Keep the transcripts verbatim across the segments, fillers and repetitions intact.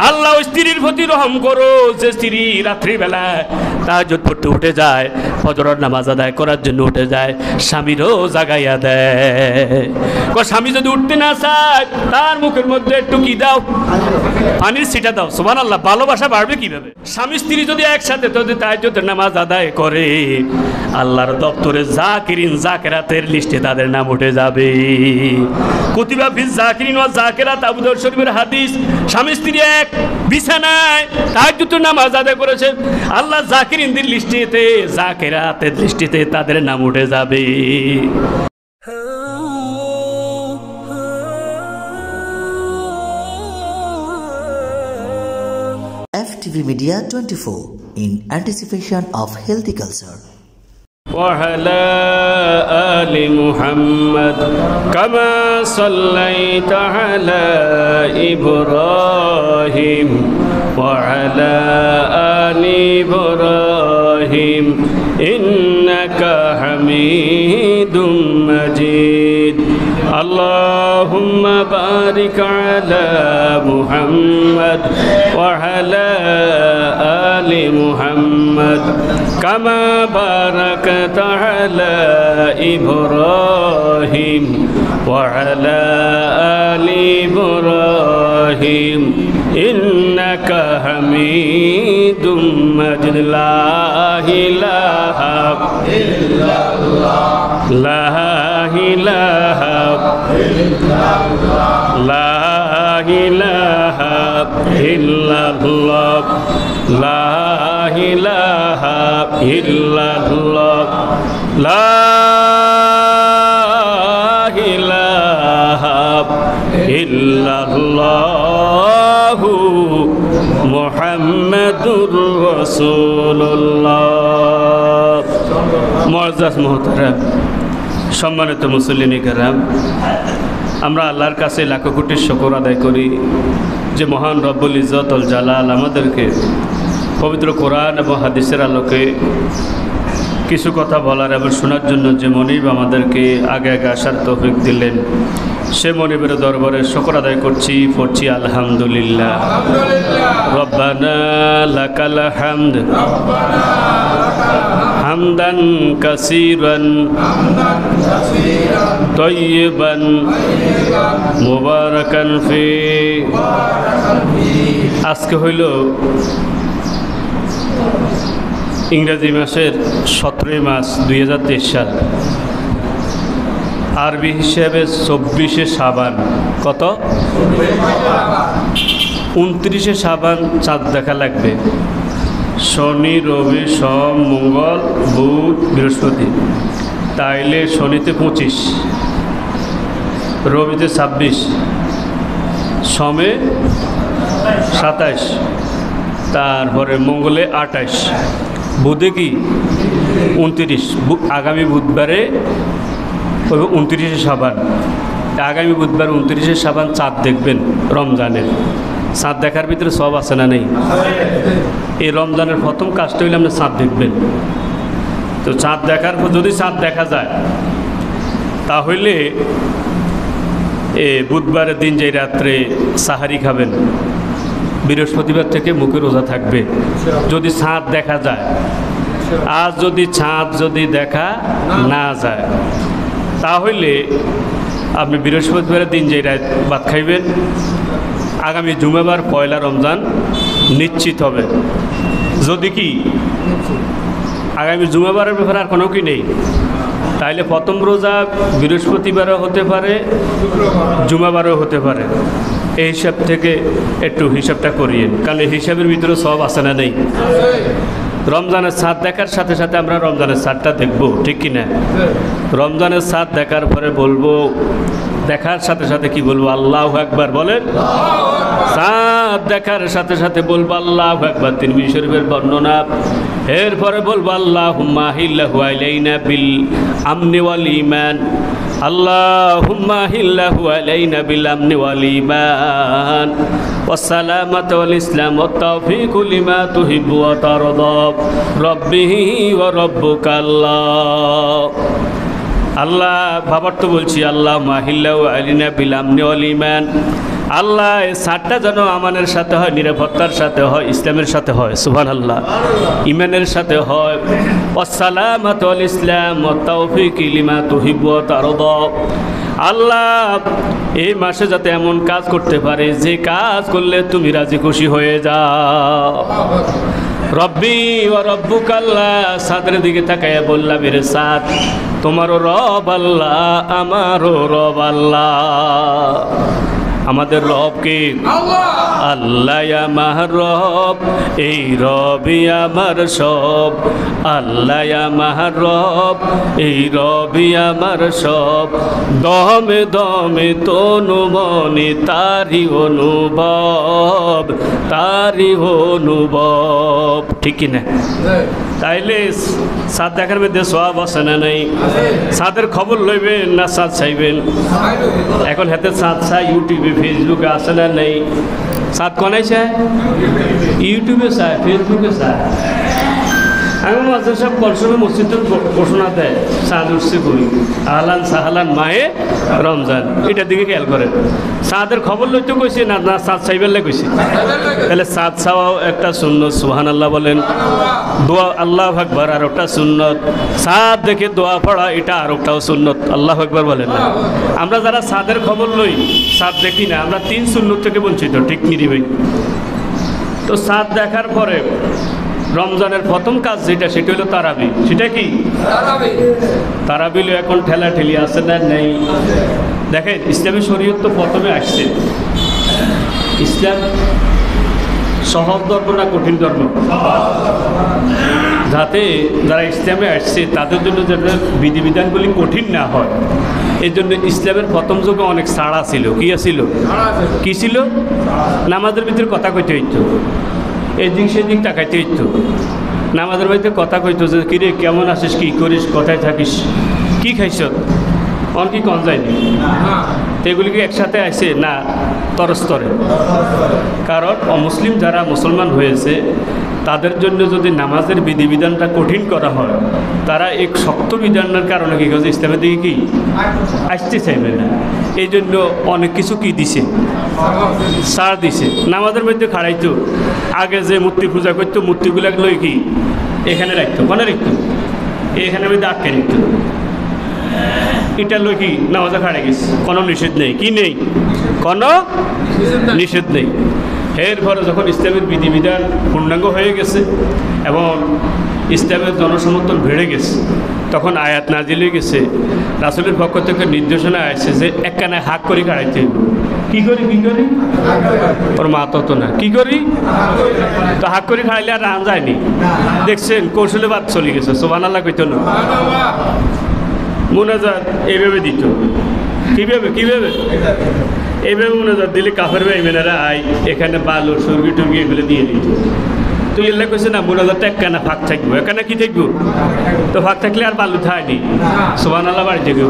আল্লাহ স্ত্রীর প্রতি রহম করো, যে স্ত্রী রাত্রিবেলায় তাহাজ্জুদ পড়তে উঠে যায়, ফজরের নামাজ আদায় করার জন্য উঠে যায়, স্বামীরও জাগাইয়া দেয়। স্বামী যদি উঠতে না চায় তার মুখের মধ্যে একটু কি দাও, পানির ছিটা দাও। সুবহানাল্লাহ, ভালোবাসা বাড়বে কিভাবে? স্বামী স্ত্রী যদি একসাথে যদি তাহাজ্জুদের নামাজ আদায় করে, আল্লাহর দপ্তরে জাকিরিন জাকেরাতের লিস্টে তাদের নাম উঠে যাবে। কুতিবা ফিজ জাকিরিন ওয়া জাকেরাত, আবু দাউদ শরীফের হাদিস। স্বামী স্ত্রী এক বিছানায় তাহাজ্জুদের নামাজ আদায় করেছে, আল্লাহ জাকিরিনদের লিস্টেতে জাকেরাতের লিস্টেতে তাদের নাম উঠে যাবে। F T V Media twenty-four, in anticipation of healthy culture. وعلى آل محمد كما صليت على إبراهيم وعلى آل إبراهيم إنك حميد مجيد. اللهم بارك على محمد وعلى آل محمد كما باركت على إبراهيم وعلى آل إبراهيم إنك حميد مجيد. لا إله إلا الله لا إله إلا الله لا إله إلا الله لا إله إلا الله لا إله إلا الله মুহাম্মাদুর রাসূলুল্লাহ। মুআজ্জাজ মুহতারাম, সম্মানিত মুসল্লিন কিরাম, আমরা আল্লাহর কাছে লাখো কোটি শুকর আদায় করি যে মহান রব্বুল ইজ্জত ওয়াল জালাল আমাদেরকে পবিত্র কোরআন এবং হাদিসের আলোকে কিছু কথা বলার এবং শোনার জন্য যে মনিব আমাদেরকে আগে আগে আসার তৌফিক দিলেন, সে মনিবের দরবারে শুকর আদায় করছি, পড়ছি আলহামদুলিল্লাহ। রব্বানা লাকাল হামদ হামদান কাসীরান তাইয়িবান মুবারাকান ফি। আজকে হইল ইংরেজি মাসের সতেরোই মাস দুই হাজার তেইশ সাল, আরবি হিসেবে চব্বিশে সাবান। কত? উনত্রিশে সাবান চাঁদ দেখা লাগবে। শনি, রবি, সোম, মঙ্গল, বুধ, বৃহস্পতি। তাইলে শনিতে পঁচিশ, রবিতে ছাব্বিশ, সোমে সাতাইশ, তারপরে মঙ্গলে আঠাইশ, বুধে কি উনত্রিশ। আগামী বুধবারে উনত্রিশে সাবান, আগামী বুধবার উনত্রিশে সাবান চাঁদ দেখবেন রমজানের। চাঁদ দেখার ভিতরে সব আছে না নেই? এই রমজানের প্রথম কাজটা হইলে আপনি চাঁদ দেখবেন। তো চাঁদ দেখার পর যদি চাঁদ দেখা যায় তাহলে এ বুধবারের দিন যে রাত্রে সাহারি খাবেন, বৃহস্পতিবার থেকে মুখে রোজা থাকবে যদি চাঁদ দেখা যায়। আর যদি চাঁদ যদি দেখা না যায় তাহলে আপনি বৃহস্পতিবারের দিন যে রাত ভাত খাইবেন, আগামী জুমাবার পয়লা রমজান নিশ্চিত হবে। যদি কি আগামী জুমাবারের ব্যাপারে আর কোনো কি নেই, তাইলে প্রথম রোজা বৃহস্পতিবারও হতে পারে, জুমাবারও হতে পারে। এই হিসাব থেকে একটু হিসাবটা করিয়েন, কারণ এই হিসাবের ভিতরে সব আছে না নেই? রমজানের চাঁদ দেখার সাথে সাথে আমরা রমজানের চাঁদটা দেখব, ঠিক কি না? রমজানের চাঁদ দেখার পরে বলবো, দেখার সাথে সাথে কি বলবো? আল্লাহু আকবার বলেন। চাঁদ দেখার সাথে সাথে বলবো আল্লাহু আকবার, তিরমিজি শরীফের বর্ণনা। এরপরে বলবো আল্লাহুম্মা হিল্লাহু আলাইনা বিল আমনি ওয়াল ঈমান, আল্লাহুম্মা হিল্লাহু আলাইনা বিল আমনি ওয়াল ঈমান ওয়াস সালামাতু ওয়াল ইসলাম ওয়াত তাওফীকু লিমা তুহিব্বু ওয়া তারদা রাব্বিহি ওয়া রাব্বুকা আল্লাহ। আল্লাহ ভাবার তো বলছি, আল্লাহুম্মা হিল্লাহু আলাইনা বিল আমনি ওয়াল ঈমান, আল্লাহ এই সাতটা যেন আমানের সাথে হয়, নিরাপত্তার সাথে হয়, ইসলামের সাথে হয়, সুবহানাল্লাহ, ইমানের সাথে হয়। ওয়াসসালামাতু আল ইসলাম ওয়া তাওফিক লিমা তুহিব্বু ওয়া তারদা। আল্লাহ এই মাসে যাতে এমন কাজ করতে পারে যে কাজ করলে তুমি রাজি খুশি হয়ে যাও। রব্বি ও রব্বুকাল্লাহ, সাদের দিকে তাকাইয়া বললাম, এর সাদ তোমারও রব আল্লাহ, আমারও রব আল্লাহ। আমাদের রব কে? আল্লাহ আমার রব, এই রবি আমার সব। আল্লাহ আমার রব, এই রবি আমার সব। দমে দমে তনু মনে তারি অনুভব, তারি অনুভব, ঠিক কিনা? তাইলে সাদ দেখার মধ্যে সওয়াব আছে না নাই? সাদের খবর লইবেন না সাদ চাইবেন? এখন হাতে সাদ চাই, ইউটিউবে ফেসবুকে আছে না নেই? সাদ কোনায় চায়? ইউটিউবে চায়, ফেসবুকে চায়। আমি মাঝে সব কলসমে মসজিদের ঘোষণা দেয়, সাদ উঠছে কই, আহলান সাহালান মায়ে রমজান, এটার দিকে খেয়াল করেন। সাদের খবর লইতে কইছে না না সাদ চাইবেলে কইছে? তাহলে সাদ চাওয়াও একটা সুন্নত, সুবহানাল্লাহ বলেন। দোয়া আল্লাহু আকবার আর একটা সুন্নত। সাদ দেখে দোয়া পড়া এটা আর একটাও সুন্নত, আল্লাহু আকবার বলেন না? আমরা যারা সাদের খবর লই, সাদ দেখি না, আমরা তিন সুন্নত থেকে বঞ্চিত, ঠিক নিরিবে। তো সাদ দেখার পরে রমজানের প্রথম কাজ যেটা, সেটা হলো তারাবি। সেটা কি? তারাবিল এখন ঠেলা ঠেলি আছে না নেই? দেখেন, ইসলামী শরীয়ত তো প্রথমে আসছে। ইসলাম সহজ ধর্ম না কঠিন ধর্ম? যাতে যারা ইসলামে আসছে তাদের জন্য যাতে বিধিবিধানগুলি কঠিন না হয়, এই জন্য ইসলামের প্রথম যুগে অনেক ছাড়া ছিল। কি ছিল? কি ছিল? নামাজের ভিতরে কথা কইতে হইতো, এদিক সেদিক তাকাইতে হইতো। নামাজের বাড়িতে কথা কইতো যে কিরে কেমন আছিস, কি করিস, কোথায় থাকিস, কি খাইছ, অন কি কন যায়নি। তো এগুলি কি একসাথে আসে না? তরস্তরে। কারণ অমুসলিম যারা মুসলমান হয়েছে তাদের জন্য যদি নামাজের বিধিবিধানটা কঠিন করা হয়, তারা এক শক্ত বিধানের কারণে কি কাজ ইসলামের দিকে কি আসতে চাইবে না। এই জন্য অনেক কিছু কি দিছে, ছাড় দিছে। নামাজের মধ্যে খাড়াইতো, আগে যে মূর্তি পূজা করতো মূর্তিগুলাকে লই কি এখানে রাখতো, কোনে রাখতো, এখানে মধ্যে আটকে রাখতো। এটা লই কি নামাজে খাড়াই গেছে, কোনো নিষেধ নেই। কি নেই? কোনো নিষেধ নেই। এরপরে যখন ইসলামের বিধিবিধান পূর্ণাঙ্গ হয়ে গেছে এবং ইসলামের জনসমর্থন বেড়ে গেছে, তখন আয়াত নাজিল হয়ে গেছে, রাসূলের পক্ষ থেকে নির্দেশনা আসছে যে একখানে হাক করে খাড়াইতে হইব। কি করি কি করি ওর মা তত না কি করি, তো হাক করে খাড়াইলে আর রান যায়নি। দেখছেন কৌশলে বাদ চলে গেছে, সুবহানাল্লাহ কইতো না। মুনাজাত এইভাবে দিত, কীভাবে কীভাবে এইভাবে মুনাজাত দিলে কাফের ভাই মেনারা আই এখানে বালু সর্গি টর্গি এগুলো দিয়ে দিত। তো এল্লা কইছে না মুনাজাতটা একখানা ফাঁক থাকবো, এখানে কি থাকবো, তো ফাঁক থাকলে আর বালু থায়নি। সুবহানাল্লাহ বাড়িতে গেব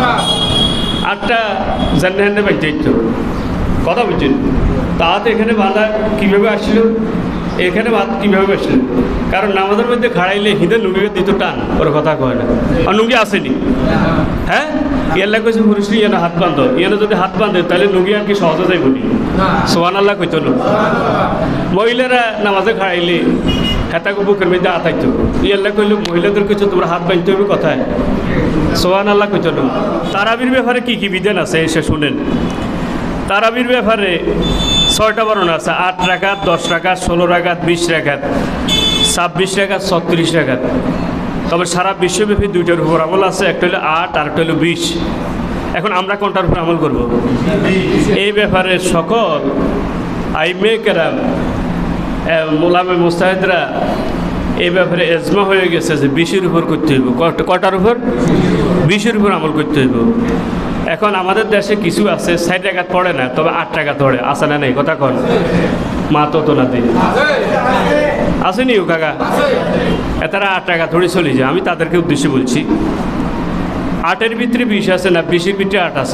আটটা জান্নাহান্নে বাড়িতে দিত, কথা বুঝছেন? তাতে এখানে বাঁধা কীভাবে আসছিল, এখানে বাদ কীভাবে আসছিল? কারণ নামাজের মধ্যে খাড়াইলে হিঁদে নুঙ্গিকে দিত টান, ওর কথা কয় না। আর নুঙ্গি আসেনি, হ্যাঁ ইয়াল্লা কইছে পুরুষটি ইয়ানো হাত বাঁধো, ইয়ানো যদি হাত বাঁধে তাহলে নুঙ্গি আর কি সহজে যাইব নি? সুবহানাল্লাহ কইতো না। মহিলারা নামাজে খাড়াইলে হেতাকে বুকের মধ্যে আতাইতো, ইয়াল্লা কইল মহিলাদের কিছু তোমরা হাত বাঁধতে হবে কথায়, সুবহানাল্লাহ কইতো না। তারাবির ব্যাপারে কি কি বিধান আছে এসে শুনেন। তারাবির ব্যাপারে ছয়টা বর্ণনা আছে, আট রাকাত, দশ রাকাত, ষোলো রাকাত, বিশ রাকাত, ছাব্বিশ রাকাত, ছত্রিশ রাকাত। তবে সারা বিশ্বব্যাপী দুইটার উপর আমল আছে, একটা হলো আট আর একটা হলো বিশ। এখন আমরা কোনটার উপর আমল করব? এই ব্যাপারে সকল আইমে কেরাম মোলামে মুস্তাহিদরা এই ব্যাপারে এজমা হয়ে গেছে যে বিশের উপর করতে হইব। কটার উপর? বিশের উপর আমল করতে হইব। এখন আমাদের দেশে কিছু আছে ষাট টাকা পড়ে না, তবে আট টাকা পড়ে, আসে না নেই? কথা কন মা তো তো না দিই আসেনি ও কাকা, এতারা আট টাকা থোড়ি চলে যায়। আমি তাদেরকে উদ্দেশ্যে বলছি, আটের ভিতরে বিশ আছে না, বিশের ভিতরে আট আছে?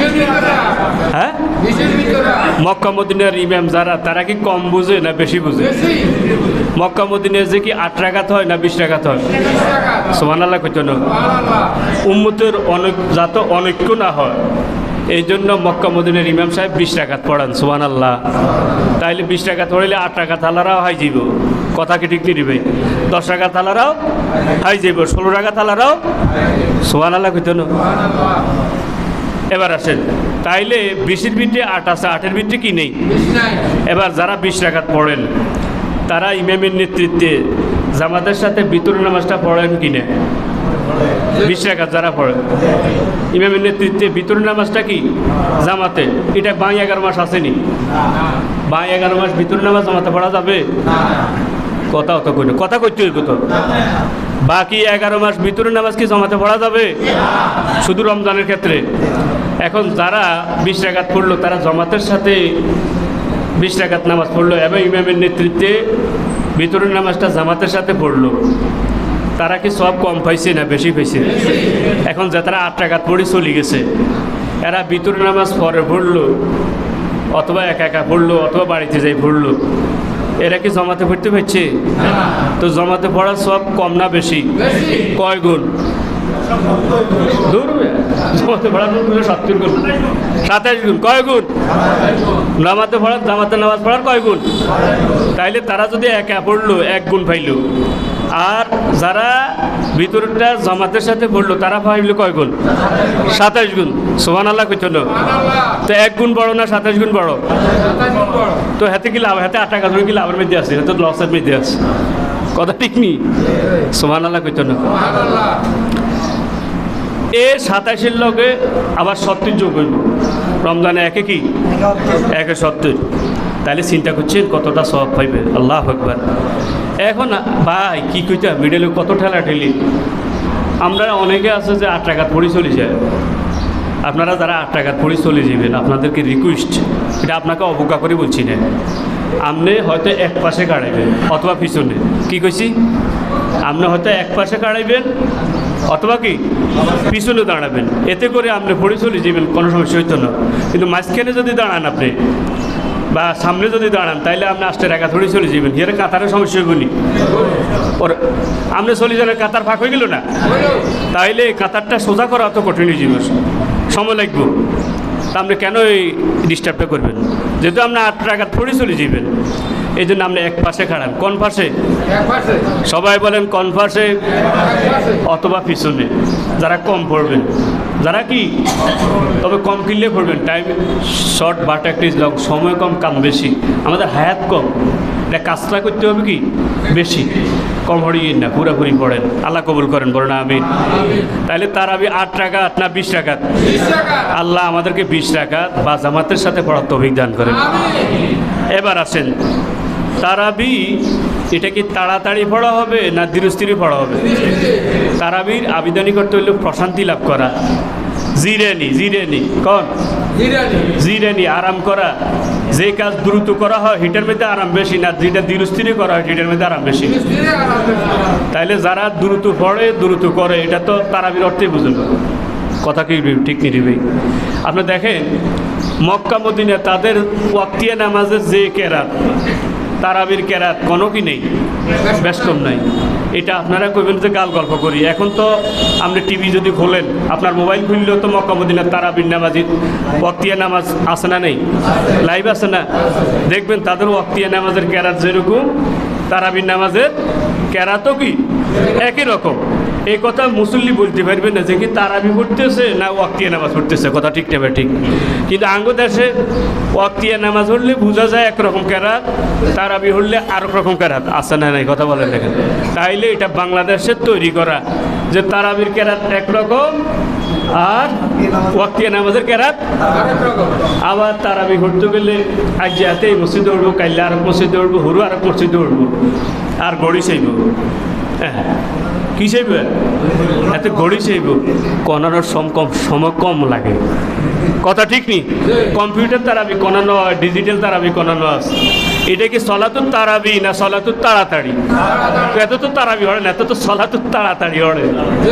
হ্যাঁ, মক্কা মদিনার ইমাম যারা, তারা কি কম বুঝে না বেশি বুঝে? মক্কা মদিনায় যে কি আট রাকাত হয় না বিশ রাকাত হয়? সুবহানাল্লাহ কইতো না। উম্মতের অনেক যাতে অনৈক্য না হয় এই জন্য মক্কা মদিনার ইমাম সাহেব বিশ রাকাত পড়ান, সুবহানাল্লাহ। তাইলে বিশ রাকাত পড়লে আট রাকাত আলারাও হাই যাইব, কথা কি ঠিক নিবে? দশ রাকাত আলারাও হাই যাইব, ষোলো রাকাত আলারাও সুবহানাল্লাহ কইতো না। এবার আসেন, তাইলে বিশের ভিত্তি আট আছে, আটের ভিত্তি কি নেই? এবার যারা বিশ রাকাত পড়েন তারা ইমামের নেতৃত্বে জামাতের সাথে বিতর নামাজটা পড়েন কিনা? বিশ রাকাত যারা পড়েন ইমামের নেতৃত্বে বিতর নামাজটা কি জামাতে, এটা বাঁ এগারো মাস আসেনি? বাঁ এগারো মাস বিতর নামাজ জামাতে পড়া যাবে? কথা অত কই কথা কইতে হইব তো। বাকি এগারো মাস ভিতরে নামাজ কি জমাতে পড়া যাবে? শুধু রমজানের ক্ষেত্রে। এখন যারা বিশ রাকাত পড়লো তারা জমাতের সাথে বিশ রাকাত নামাজ পড়লো এবং ইমামের নেতৃত্বে ভিতরের নামাজটা জামাতের সাথে পড়লো, তারা কি সব কম পাইছে না বেশি পাইছে? এখন যে তারা আট রাকাত পড়ে চলে গেছে, এরা ভিতরের নামাজ পরে পড়লো অথবা একা একা পড়লো অথবা বাড়িতে যাই পড়লো, এরা কি জমাতে পড়তে পারছে? তো জমাতে পড়ার সব কম না বেশি? কয় গুণ? জমাতে পড়ার সত্তর গুণ, সাতাশ গুণ। কয় গুণ? জামাতে পড়ার জামাতে নামাজ পড়ার কয় গুণ? তাইলে তারা যদি একা পড়লো এক গুণ পাইল, আর যারা ভিতরটা জামাতের সাথে পড়লো তারা পাইল কয় গুণ? সাতাশ গুণ। সুবহানাল্লাহ কইতো না? তো এক গুণ বড় না সাতাশ গুণ বড়? তো হাতে কি লাভ? হাতে আট টাকা ধরে কি লাভের মধ্যে আছে? হাতে লসের মধ্যে আছে, কথা ঠিক নি? সুবহানাল্লাহ কইতো না? এ সাতাশের লগে আবার সত্তর যোগ হইব, রমজানে একে কি একে সত্তর। তাহলে চিন্তা করছেন কতটা সওয়াব পাইবে? আল্লাহু আকবার। এখন ভাই কি কইতা মিডলে কত ঠেলা ঠেলি। আমরা অনেকে আছে যে আট রাকাত পড়ি চলে যায়। আপনারা যারা আট রাকাত পড়ি চলে যাবেন, আপনাদেরকে রিকোয়েস্ট, এটা আপনাকে অবজ্ঞা করে বলছি না, আপনি হয়তো এক পাশে কাড়াইবেন অথবা পিছনে। কি কইছি? আপনি হয়তো এক পাশে কাড়াইবেন অথবা কি পিছনে দাঁড়াবেন, এতে করে আপনি পড়ে চলে যাবেন, কোনো সমস্যা হইতো না। কিন্তু মাঝখানে যদি দাঁড়ান আপনি বা সামনে যদি দাঁড়ান, তাইলে আপনি আষ্টে রাকাত পড়ে চলে যাবেন, এর কাতারের সমস্যা হইবনি। ওর আপনি চলে যাবেন, কাতার ফাঁক হয়ে গেল না? তাইলে কাতারটা সোজা করা অত কঠিন হয়ে যাবে, সময় লাগবে। তা আপনি কেন এই ডিস্টার্বটা করবেন? যেহেতু আপনি আট রাকাত পড়ে চলে যাবেন, এই জন্য আপনি এক পাশে খাড়ান। কোন পাশে? সবাই বলেন কোন পাশে? অথবা পিছনে। যারা কম পড়বেন, যারা কি তবে কম কিনলে পড়বেন, টাইম শর্ট বাট একটি সময় কম কাম বেশি, আমাদের হায়াত কম, এটা কাজটা করতে হবে কি বেশি, কম হরিয়ে না, পুরাপুরি পড়েন। আল্লাহ কবুল করেন, বলেন আমিন। তাহলে তার আমি আট রাকাত না বিশ রাকাত? আল্লাহ আমাদেরকে বিশ রাকাত বা জামাতের সাথে পড়ার তৌফিক দান করেন। এবার আসেন, তারাবি এটা কি তাড়াতাড়ি পড়া হবে না ধীরস্থিরে পড়া হবে? তারাবির আবেদনই করতে হইলে প্রশান্তি লাভ করা, জিরানি জিরানি কন জিরানি আরাম করা। যে কাজ দ্রুত করা হয় সেটার মধ্যে আরাম বেশি, না যেটা ধীরস্থিরে করা হয় সেটার মধ্যে আরাম বেশি। তাইলে যারা দ্রুত পড়ে দ্রুত করে, এটা তো তারাবির অর্থেই বুঝুন, কথা কি ঠিক নিবে? আপনি দেখেন মক্কা মদিনা তাদের ওয়াক্তিয়া নামাজের যে কেরাত, তারাবির কেরাত কোনো কি নেই, বেশ কম নাই। এটা আপনারা কইবেন যে গাল গল্প করি। এখন তো আপনি টিভি যদি খোলেন, আপনার মোবাইল খুললেও তো মক্কা মদিনার তারাবির নামাজি ওয়াক্তিয়া নামাজ আছে না নেই? লাইভ আছে না? দেখবেন তাদের ওয়াক্তিয়া নামাজের কেরাত যেরকম, তারাবির নামাজের কেরাতও কি একই রকম। এই কথা মুসল্লি বলতে পারবে না যে কি তারাবি পড়তেছে না ওয়াক্তিয়া নামাজ পড়তেছে, কথা ঠিক নেবে ঠিক। কিন্তু আঙ্গ দেশে ওয়াক্তিয়া নামাজ হলে বোঝা যায় একরকম কেরাত, তারাবি হলে আর এক রকম কেরাত আছে না নাই? কথা বলেন দেখেন। তাইলে এটা বাংলাদেশের তৈরি করা যে তারাবির কেরাত একরকম আর ওয়াক্তিয়া নামাজের কেরাত আবার। তারাবি ঘুরতে গেলে আজ যাতে এই মসজিদে উঠবো, কাইলে আর এক মসজিদে উঠবো, হুরু আর এক মসজিদে উঠবো, আর গড়ি চাইব। হ্যাঁ কি চাইব? এত গড়ি চাইব, কনানোর সম কম সময় কম লাগে, কথা ঠিক নি? কম্পিউটার তারাবি কনানো হয়, ডিজিটাল তারাবি কনানো আছে। এটা কি সলাতুর তারাবি না সলাতুর তাড়াতাড়ি? এত তো তারাবি হয় না, এত তো সলাতুর তাড়াতাড়ি হয়,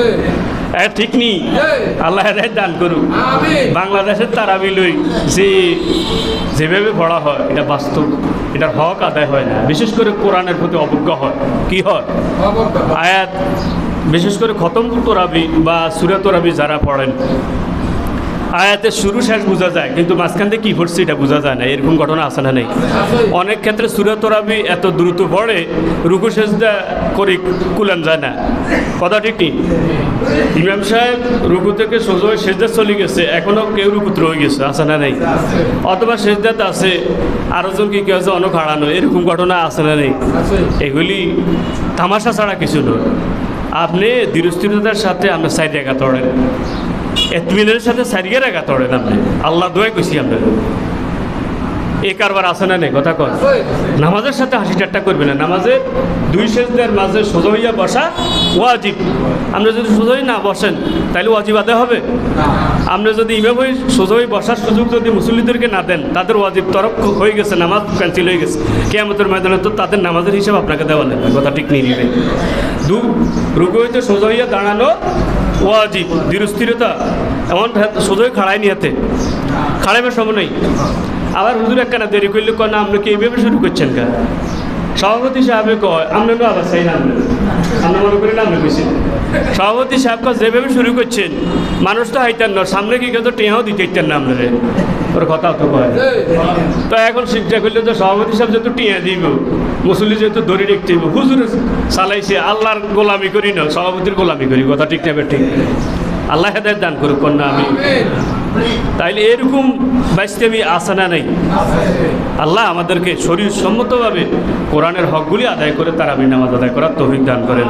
ঠিক নি? আল্লাহ দান করুক। বাংলাদেশের তারাবি লই যে যেভাবে পড়া হয় এটা বাস্তব, এটার হক আদায় হয় না। বিশেষ করে কোরআনের প্রতি অবজ্ঞা হয়। কি হয়? আয়াত, বিশেষ করে খতম তোরাবি বা সূরা তোরাবি যারা পড়েন, আয়াতের শুরু শেষ বোঝা যায়, কিন্তু মাঝখান থেকে কী পড়ছে এটা বোঝা যায় না। এরকম ঘটনা আছে না নেই? অনেক ক্ষেত্রে সূরা তারাবি এত দ্রুত পড়ে রুকু সেজদা করে কুলান যায় না। কথা ঠিক নেই? ইমাম সাহেব রুকু থেকে সোজা হয়ে সেজদা চলে গেছে, এখনও কেউ রুকুত রয়ে গেছে, আছে না নেই? অথবা সেজদাতে আছে আরোজন কি কেউ আছে অনেক হারানো, এরকম ঘটনা আছে না নেই? এগুলি তামাশা ছাড়া কিছু নয়। আপনি দৃঢ়স্থিরতার সাথে আপনার সাইড রেখা তড়েন, এতমিনের সাথে সারিয়ে রেখা তড়েন, আপনি আল্লাহ দোয়াই কইছি আপনার এই কারবার আছে না নেই? কথা কয় নামাজের সাথে হাসি ঠাট্টা করবে না। নামাজে দুই সেজদার মাঝে সোজা হইয়া বসা ওয়াজিব। আপনি যদি সোজা হয়ে না বসেন তাহলে ওয়াজিব আদায় হবে? আপনি যদি ইমাম হয়ে সোজা হয়ে বসার সুযোগ যদি মুসল্লিদেরকে না দেন, তাদের ওয়াজিব তরফ হয়ে গেছে, নামাজ ক্যান্সেল হয়ে গেছে। কিয়ামতের ময়দানে তো তাদের নামাজের হিসাব আপনাকে দেওয়া লাগবে। কথা ঠিক নিয়ে নেবে। দু রুকু হইতে সোজা হইয়া দাঁড়ানো ওয়াজিব, দৃঢ়স্থিরতা, এমন সোজা হয়ে খাড়াই নিয়ে হাতে খাড়াইবার সময় নেই। আবার হুজুর একখানা দেরি করলে কয় না আপনি কি এইভাবে শুরু করছেন? কা সভাপতি সাহেবে কয় আমরা নো আবার চাই না, আমরা মনে করি না আমরা কইছি। সভাপতি সাহেব কয় যেভাবে শুরু করছেন মানুষ তো হাইতেন না, সামনে কি কেউ তো টেহাও দিতে ইতেন না আপনারে, ওর কথা তো কয়। তো এখন শিক্ষা করলে তো সভাপতি সাহেব যেহেতু টিয়া দিব, মুসল্লি যেহেতু দড়ি দেখতে দিব, হুজুর চালাইছে আল্লাহর গোলামি করি না, সভাপতির গোলামি করি। কথা ঠিক না? ঠিক। আল্লাহ হেদায়েত দান করুক কন্যা আমি। তাইলে এরকম বাইস্তেমি আছে না নাই? আল্লাহ আমাদেরকে শরীর সম্মতভাবে কোরআনের হকগুলি আদায় করে তারাবির নামাজ আদায় করার তৌফিক দান করেন।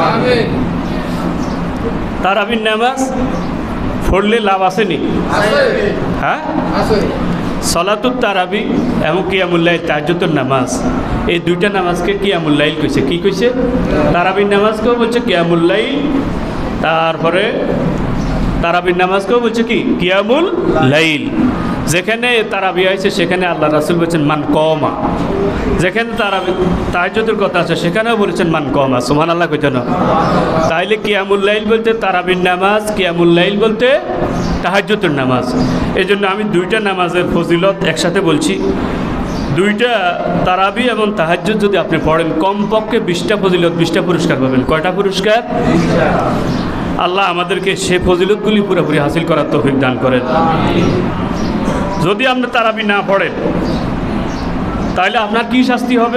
তারাবির নামাজ পড়লে লাভ আসেনি? হ্যাঁ, সলাতুত তারাবি এবং কিয়ামুল লাইল তাহাজ্জুদের নামাজ, এই দুইটা নামাজকে কিয়ামুল লাইল কইছে। কি কইছে? তারাবির নামাজকেও বলছে কিয়ামুল লাইল, তারপরে তারাবির নামাজকেও বলছে কি কিয়ামুল লাইল। যেখানে তারাবি আছে সেখানে আল্লাহ রাসূল বলছেন মান কমা, যেখানে তারাবি তাহাজ্জুদের কথা আছে সেখানেও বলেছেন মান কমা। সুবহানাল্লাহ কইতে না? তাইলে কিয়ামুল লাইল বলতে তারাবির নামাজ, কিয়ামুল লাইল বলতে তাহাজ্জুদের নামাজ। এই জন্য আমি দুইটা নামাজের ফজিলত একসাথে বলছি। দুইটা তারাবি এবং তাহাজ্জুদ যদি আপনি পড়েন কমপক্ষে বিশটা ফজিলত, বিশটা পুরস্কার পাবেন। কয়টা পুরস্কার? আল্লাহ আমাদেরকে সে ফজিলতগুলি পুরোপুরি হাসিল করার তৌফিক দান করেন। যদি আপনি তারাবি না পড়েন তাহলে আপনার কি শাস্তি হবে?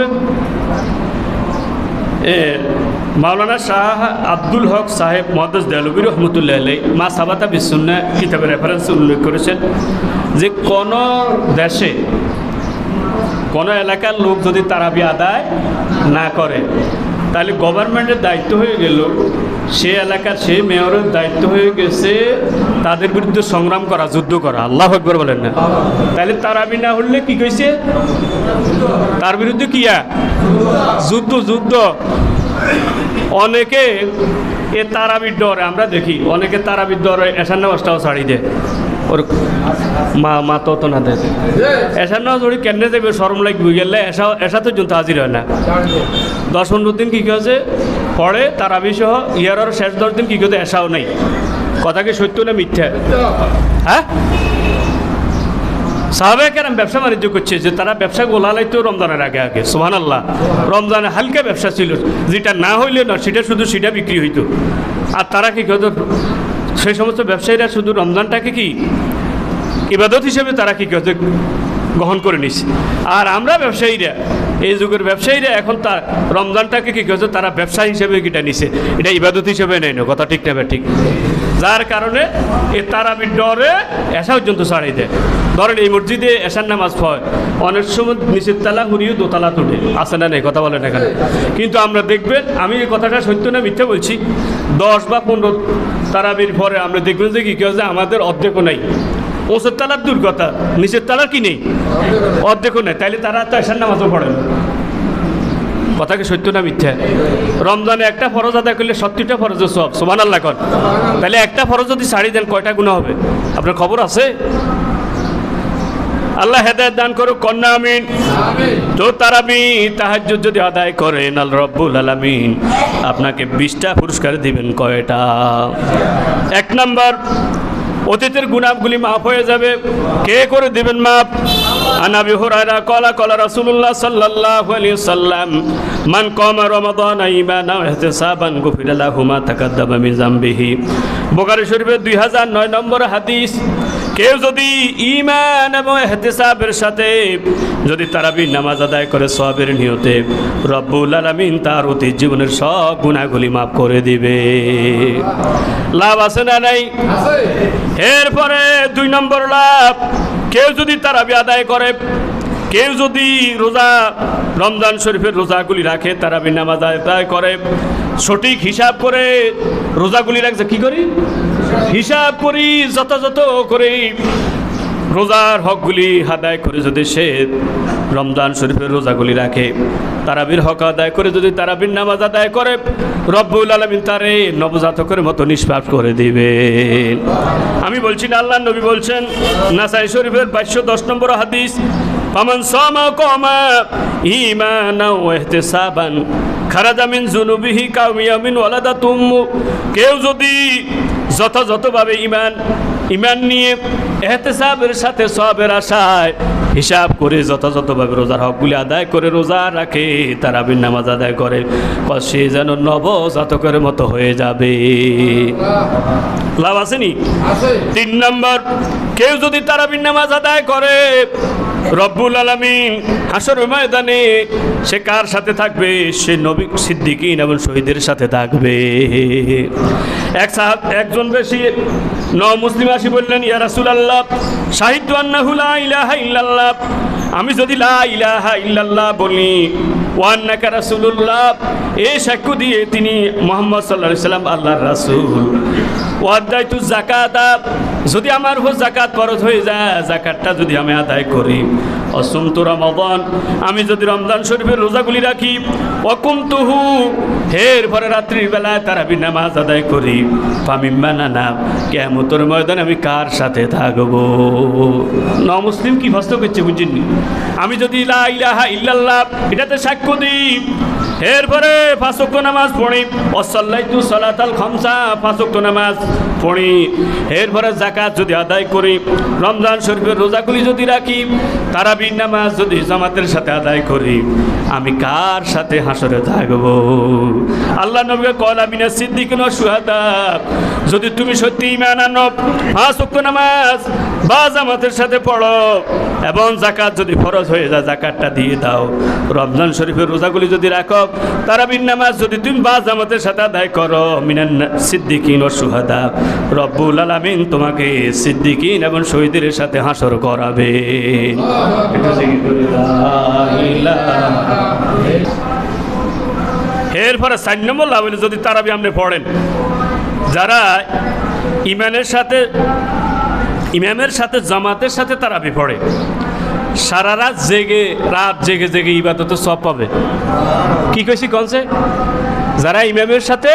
এ মাওলানা শাহ আব্দুল হক সাহেব মুহাদ্দিস দেওলভী রহমতুল্লাহ আলাইহি মা সাবাতা বিসুন্নাহ কিতাবের রেফারেন্স উল্লেখ করেছেন যে কোন দেশে কোন এলাকার লোক যদি তারাবি আদায় না করে তাহলে গভর্নমেন্টের দায়িত্ব হয়ে গেল, সে এলাকার সেই মেয়রের দায়িত্ব হয়ে গেছে তাদের বিরুদ্ধে সংগ্রাম করা, যুদ্ধ করা। আল্লাহু আকবার বলেন না? তাহলে তারাবি না হলে কি কইছে? তার বিরুদ্ধে কিয়া যুদ্ধ। যুদ্ধ অনেকে এ তারাবির ডরে, আমরা দেখি অনেকে তারাবির ডরে এশার নামাজটাও ছাড়ি দেয়, ওর মা মা তত না দেয়। এশার নামাজ ওই কেন্দ্রে যাবে শরম লাগবে গেলে এসা এসা তো জন্য হাজির হয় না। দশ পনেরো দিন কী করেছে পরে তারাবি সহ ইয়ার শেষ দশ দিন কী করতে এসাও নেই। কথা কি সত্য না মিথ্যা? হ্যাঁ, সাহাবায়ে কেরাম ব্যবসা বাণিজ্য করছে যে তারা ব্যবসা গোলালাইতো রমজানের আগে আগে। সুবহানাল্লাহ। রমজানে হালকা ব্যবসা ছিল, যেটা না হইলে না সেটা শুধু সেটা বিক্রি হইতো। আর তারা কি করতো, সেই সমস্ত ব্যবসায়ীরা শুধু রমজানটাকে কি ইবাদত হিসেবে তারা কি করতো গ্রহণ করে নিছে। আর আমরা ব্যবসায়ীরা, এই যুগের ব্যবসায়ীরা এখন তার রমজানটাকে কি করছে তারা ব্যবসা হিসেবে কিটা নিছে, এটা ইবাদত হিসেবে নেয় না। কথা ঠিক না? ঠিক। যার কারণে এ তারাবির ডরে এশা পর্যন্ত ছাড়াই দেয়। ধরেন এই মসজিদে এশার নামাজ হয়, অনেক সময় নিচের তালা ঘুরিয়ে দোতলা তুলে আসে না নেই? কথা বলেন এখানে। কিন্তু আমরা দেখবেন, আমি এই কথাটা সত্য না মিথ্যা বলছি, দশ বা পনেরো তারাবির পরে আমরা দেখবেন যে কি কেউ যে আমাদের অর্ধেকও নাই। ওসর তালার দূর কথা, নিচের তালার কি নেই, অর্ধেকও নেই। তাইলে তারা তো এশার নামাজও পড়ে না। কথা কি সত্য না মিথ্যা? রমজানে একটা ফরজ আদায় করলে সত্তরটা ফরজের সওয়াব। সুবহানাল্লাহ কর। তাহলে একটা ফরজ যদি ছাড়ি দেন কয়টা গুনাহ হবে আপনার খবর আছে? আল্লাহ হেদায়েত দান করুক কন্যা আমিন। তো তারাবি তাহাজ্জুদ যদি আদায় করেন আল্লাহ রাব্বুল আলামিন আপনাকে বিশটা পুরস্কার দিবেন। কয়টা? এক নাম্বার, অতীতের গুনাহগুলি মাফ হয়ে যাবে। কে করে দিবেন মাফ? আন আবি হুরায়রা ক্বালা ক্বালা রাসূলুল্লাহ সাল্লাল্লাহু আলাইহি ওয়াসাল্লাম মান কামা রমাদানা ঈমানান ওয়া ইহতিসাবান গুফিরা লাহু মা তাকাদ্দামা মিন যামবিহি। বুখারী শরীফের দুই হাজার নয় নম্বর হাদিস। কেউ যদি ঈমান এবং ইহতিসাবের সাথে যদি তারাবির নামাজ আদায় করে সওয়াবের নিয়তে, রব্বুল আলামিন তার অতীত জীবনের সব গুনাহগুলি মাফ করে দিবে। লাভ আছে না নাই? এরপরে দুই নম্বর লাভ, কেউ যদি তারাবি আদায় করে, কেউ যদি রোজা রমজান শরীফের রোজাগুলি রাখে, তারাবির নামাজ আদায় করে, সঠিক হিসাব করে রোজাগুলি রাখছে, কি করি হিসাব করি যথাযথ করে রোজার হকগুলি আদায় করে যদি সে রমজান শরীফের রোজাগুলি রাখে, তারাবির হক আদায় করে যদি তারাবির নামাজ আদায় করে, রব্বুল আলামিন তারে নবজাতকের মতো নিষ্পাপ করে দিবেন। আমি বলছি না, আল্লাহ নবী বলছেন, নাসাই শরীফের বাইশশো দশ নম্বর হাদিস, ফামান সামা কামা ঈমানান ওয়া ইহতিসাবান খারাজা মিন যুনুবিহি কাওমিয়ামিন ওয়ালাদাতুম। কেউ যদি যথাযথভাবে ঈমান ঈমান নিয়ে ইহতিসাবের সাথে সওয়াবের আশায় হিসাব করে যথাযথভাবে রোজার হকগুলি আদায় করে রোজা রাখে, তারাবির নামাজ আদায় করে, সে যেন নবজাতকের মতো হয়ে যাবে। লাভ আসেনি? তিন নম্বর, কেউ যদি তারাবির নামাজ আদায় করে, রব্বুল আলামিন হাসর ময়দানে সে কার সাথে থাকবে? সে নবী, সিদ্দিকিন এবং শহীদের সাথে থাকবে। এক সাহাব একজন বেশি ন মুসলিম আসি বললেন, ইয়া রাসূলুল্লাহ, শাহিদতু আন্নাহু লা ইলাহা ইল্লাল্লাহ, আমি যদি লা ইলাহা ইল্লাল্লাহ বলি, ওয়া আন্নাকা রাসূলুল্লাহ, এই সাক্ষ্য দিয়ে তিনি মুহাম্মদ সাল্লাল্লাহু আলাইহি সাল্লাম আল্লাহর রাসূল, ওয়াদাইতু যাকাতা, যদি আমার উপর যাকাত ফরজ হয়ে যায়, যাকাতটা যদি আমি আদায় করি, অসুমতু রমাদান, আমি যদি রমজান শরীফের রোজাগুলি রাখি, ওয়াকুমতুহু, এরপরে রাত্রির বেলায় তারাবির নামাজ আদায় করি, ফামিম্মানানা, কিয়ামতের ময়দানে আমি কার সাথে থাকবো? ন মুসলিম কি প্রশ্ন করছে বুঝিনি? আমি যদি লা ইলাহা ইল্লাল্লাহ এটাতে সাক্ষ্য দিই, এরপরে পাঁচ ওয়াক্ত নামাজ পড়ি, ওয়াসাল্লাইতু সালাতাল খামসা, পাঁচ ওয়াক্ত নামাজ পড়ি, এরপরে যাকাত যদি আদায় করি, রমজান শরীফের রোজাগুলি যদি রাখি, তারাবির নামাজ যদি জামাতের সাথে আদায় করি, আমি কার সাথে হাসরে থাকবো? আল্লাহ নবীকে কল আমিনা সিদ্দিকিন ওয়া শুহাদা, যদি তুমি সত্যি ঈমান আনো, পাঁচ ওয়াক্ত নামাজ বা জামাতের সাথে পড়ো এবং যাকাত যদি ফরজ হয়ে যায় যাকাতটা দিয়ে দাও, রমজান শরীফের রোজাগুলি যদি রাখো, তারাবির নামাজ যদি তুমি বা জামাতের সাথে আদায় করো, মিনান সিদ্দিকিন ওয়া শুহাদা, রব্বুল আলামিন তোমাকে সিদ্দিকিন এবং শহীদের সাথে হাসর করাবে। এরপরে চার নম্বর লাভ হলে, যদি তারাবি আপনি পড়েন, যারা ইমানের সাথে ইমামের সাথে জামাতের সাথে তারাবি পড়ে, সারা রাত জেগে রাত জেগে জেগে ইবাদতে সব পাবে। কি কইছি কোনছে? যারা ইমামের সাথে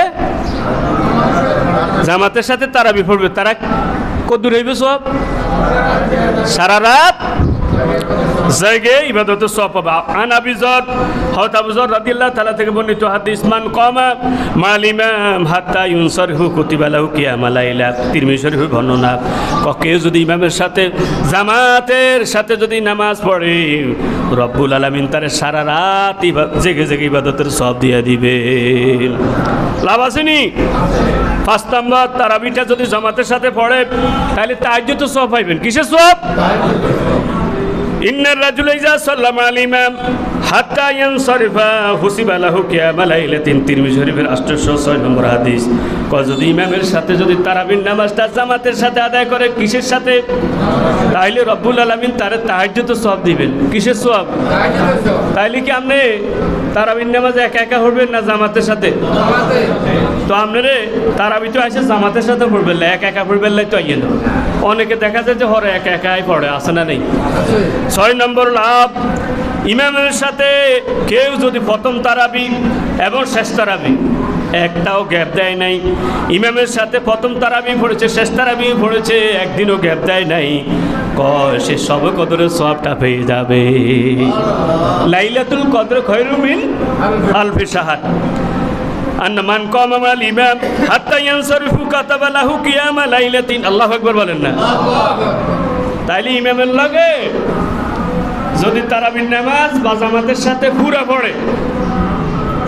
জামাতের সাথে তারাবি পড়বে, তারা কদ্দুর হইবে সব? সারা রাত জেগে ইবাদতে সব পাবে। আন আবি যর, হযরত আবু যর রাদিয়াল্লাহু তাআলা থেকে বর্ণিত হাদিস, মান কামা মাল ইমাম হাত্তা ইউনসারহু কুতিবা লাহু কিয়ামুল লাইলা, তিরমিজি শরীফের বর্ণনা। কেউ যদি ইমামের সাথে জামাতের সাথে যদি নামাজ পড়ে, রব্বুল আলামিন তার সারা রাত জেগে জেগে ইবাদতের সব দিয়ে দিবে। লাভ আসেনি? পাঁচ নম্বর, তারাবিটা যদি জামাতের সাথে পড়ে, তাহলে তাহাজ্জুদ সব পাইবেন। কিসের সব? ইন্নার রাজুলা ইযা সাল্লামা আল ইমাম হাত্তা ইয়ানসারিফা হুসিবা লাহু কিয়ামুল লাইলাতিন, তিরমিজি শরীফের আটশো ছয় নম্বর হাদিস। কয় যদি ইমামের সাথে যদি তারাবির নামাজটা জামাতের সাথে আদায় করে, কিসের সাথে? তাইলে রব্বুল আলামিন তারে তাহাজ্জুদ সওয়াব দিবেন। কিসের সওয়াব? তাইলে কি আপনি তারাবির নামাজে একা একা পড়বেন না জামাতের সাথে? তো আপনারে তারাবি তো আসে জামাতের সাথে পড়বেন, একা একা পড়বেন তো আইয়ে না। অনেকে দেখা যায় যে হরে একা একাই পড়ে, আসে না নেই? ছয় নম্বর লাভ, ইমামের সাথে কেউ যদি প্রথম তারাবি এবং শেষ তারাবি একটাও গ্যাপ দেয় নাই, ইমামের সাথে প্রথম তারাবি পড়েছে, শেষ তারাবি পড়েছে, একদিনও গ্যাপ দেয় নাই, কয় সে সবে কদরের সওয়াবটা পেয়ে যাবে। লাইলাতুল কদর খায়রুম মিন আলফি শাহর। আন্না মান কামা মাল ইমাম হাত্তা ইয়ানসারিফু কাতাবা লাহু কিয়ামুল লাইলাতিন। আল্লাহু আকবার বলেন না? তাইলে ইমামের লাগে যদি তারাবির নামাজ বা জামাতের সাথে পুরা পড়ে,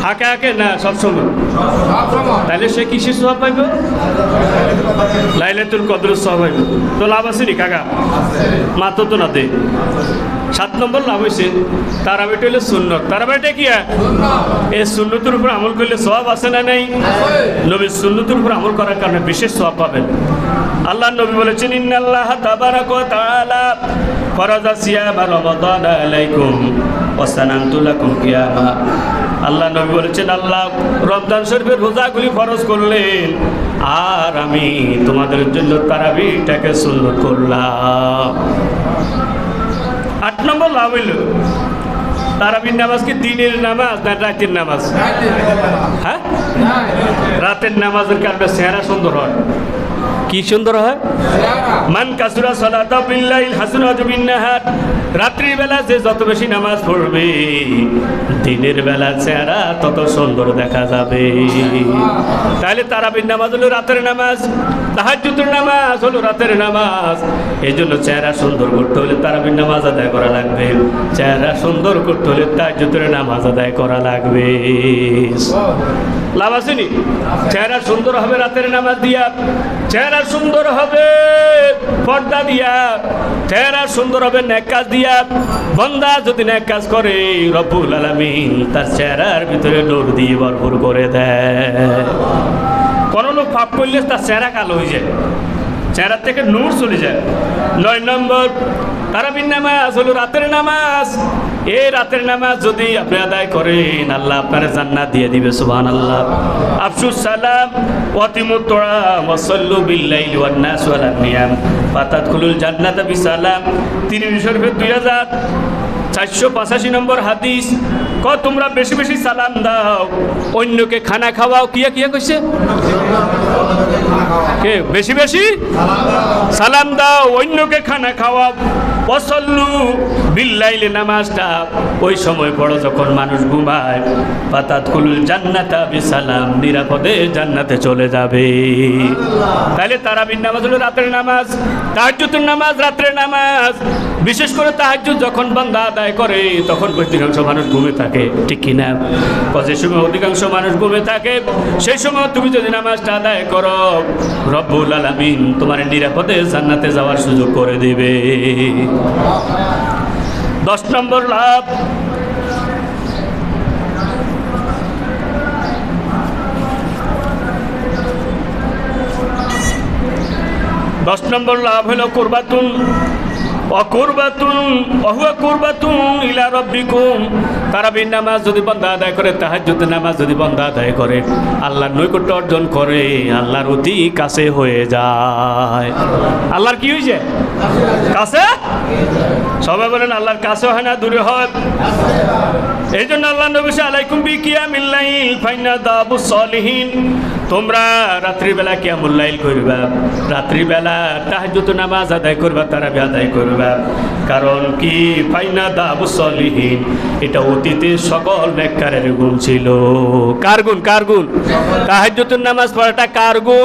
হাঁকে হাঁকে না সবসময়? তাহলে সে কিসের সওয়াব পাইব? লাইলাতুল কদরের সওয়াব পাইব। তো লাভ আছে নি কাকা? মাত্র তো না দে। সাত নম্বর লাভ হয়েছে তারাবিটা হইলে সুন্নত। তারাবিটা কি? এই সুন্নতের উপর আমল করলে সওয়াব আছে না নাই? নবীর সুন্নতের উপর আমল করার কারণে বিশেষ সওয়াব পাবেন। আল্লাহ নবী বলেছেন ইন্নাল্লাহা তাবারাকা ওয়া তাআলা ফারাজা সিয়ামা রমাদান আলাইকুম ওয়া সানানতু লাকুম কিয়ামা। আল্লাহ নবী বলেছেন আল্লাহ রমজান শরীফের রোজাগুলি ফরজ করলেন আর আমি তোমাদের জন্য তারাবিটাকে সুন্নত করলাম। আট নম্বর লাভ হইল তারাবির নামাজ কি দিনের নামাজ না রাতের নামাজ? হ্যাঁ, রাতের নামাজের কারণে চেহারা সুন্দর হয়। কি সুন্দর হয়? মান কাসুরা সালাতা বিল্লাইল হাসনাতু বিন্নাহার। রাত্রির বেলা যে যত বেশি নামাজ পড়বে দিনের বেলা চেহারা তত সুন্দর দেখা যাবে। তাহলে তারাবির নামাজ হলো রাতের নামাজ, তাহাজ্জুদের নামাজ হলো রাতের নামাজ। এই জন্য চেহারা সুন্দর করতে হলে তারাবির নামাজ আদায় করা লাগবে, চেহারা সুন্দর করতে হলে তাহাজ্জুদের নামাজ আদায় করা লাগবে। লাভ আসেনি? চেহারা সুন্দর হবে রাতের নামাজ দিয়া, চেহারা সুন্দর হবে পর্দা দিয়া, চেহারা সুন্দর হবে নেক কাজ দিয়া। বান্দা যদি নেক কাজ করে রব্বুল আলামিন তার চেহারার ভিতরে নূর দিয়ে ভরপুর করে দেয়। কোন লোক পাপ করলে তার চেহারা কালো হয়ে যায়, চেহারা থেকে নূর চলে যায়। নয় নম্বর তারাবির নামাজ হলো রাতের নামাজ। এই রাতের নামাজ যদি আপনি আদায় করেন আল্লাহ আপনার জান্নাত দিয়ে দিবে। সুবহানাল্লাহ। আফসুস সালাম ওয়াতিমুত তুআম ওয়াসাল্লু বিল্লাইলি ওয়ান নাস ওয়ালা নিয়াম ফাতাদখুলুল জান্নাতা বিসালাম। তিরমিজি শরীফের দুই হাজার চারশো পঁচাশি নম্বর হাদিস। ক তোমরা বেশি বেশি সালাম দাও, অন্যকে খানা খাওয়াও। কিয়া কিয়া কইছে? কে বেশি বেশি সালাম দাও, অন্যকে খানা খাওয়াও। ওয়াসাল্লু বিল্লাইলি নামাজটা ওই সময় পড়ো যখন মানুষ ঘুমায়। ফাতাদখুলুল জান্নাতা বিসালাম, নিরাপদে জান্নাতে চলে যাবে। তাহলে তারাবির নামাজ হলো রাতের নামাজ, তাহাজ্জুদের নামাজ রাতের নামাজ। বিশেষ করে তাহাজ্জুদ যখন বান্দা আদায় করে তখন অধিকাংশ মানুষ ঘুমে থাকে, ঠিক কিনা? যে সময় অধিকাংশ মানুষ ঘুমে থাকে সেই সময় তুমি যদি নামাজটা আদায় করো রব্বুল আলামিন তোমার নিরাপদে জান্নাতে যাওয়ার সুযোগ করে দিবে। দশ নম্বর লাভ দশ নম্বর লাভ হলো কুরবাতুন অকুরবাতুন অহুয়া কুরবাতুন ইলা রাব্বিকুম। তারাবির নামাজ যদি বান্দা আদায় করে, তাহাজ্জুদের নামাজ যদি বান্দা আদায় করে আল্লাহর নৈকট্য অর্জন করে, আল্লাহর অতি কাছে হয়ে যায়। আল্লাহর কি হয়েছে? কাছে। সবাই বলেন আল্লাহর কাছে হয় না দূরে হয়? এই জন্য আল্লাহ নবী আলাইকুম বিকিয়ামিল লাইল ফাইনা দাবুস সলিহিন। তোমরা রাত্রিবেলা কিয়ামুল লাইল করবা, রাত্রিবেলা তাহাজ্জুদ নামাজ আদায় করবা, তারাবি আদায় করবা। কারণ কি? ফাইনা দাবুস সলিহিন, এটা অতীতে সকল নেককারের গুণ ছিল। কার গুণ? কার গুণ? তাহাজ্জুদের নামাজ পড়াটা কার গুণ?